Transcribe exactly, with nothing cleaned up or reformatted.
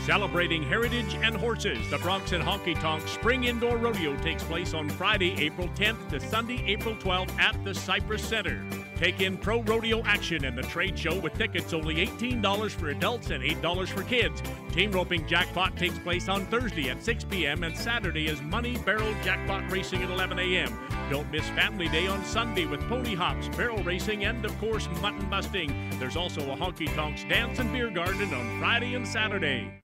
Celebrating heritage and horses, the Bronx and Honky Tonk Spring Indoor Rodeo takes place on Friday, April tenth to Sunday, April twelfth at the Cypress Center. Take in pro rodeo action and the trade show with tickets only eighteen dollars for adults and eight dollars for kids. Team roping jackpot takes place on Thursday at six p m and Saturday is Money Barrel Jackpot Racing at eleven a m Don't miss Family Day on Sunday with pony hops, barrel racing, and of course mutton busting. There's also a Honky Tonks dance and beer garden on Friday and Saturday.